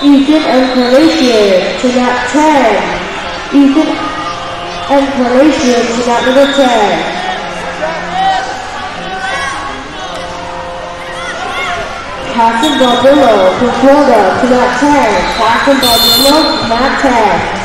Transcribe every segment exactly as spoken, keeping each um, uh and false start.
Ethan Encarnacion to mat ten. Ethan Encarnacion to mat number ten. Casson Barbrillo from Florida to mat ten. Casson Barbrillo, mat ten.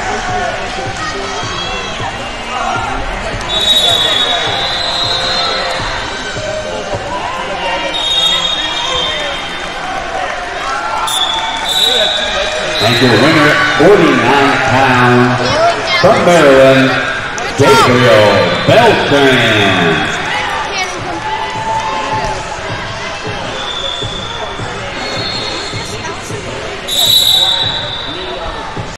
And your winner, forty-nine pounds, from Maryland, Gabriel Beltran.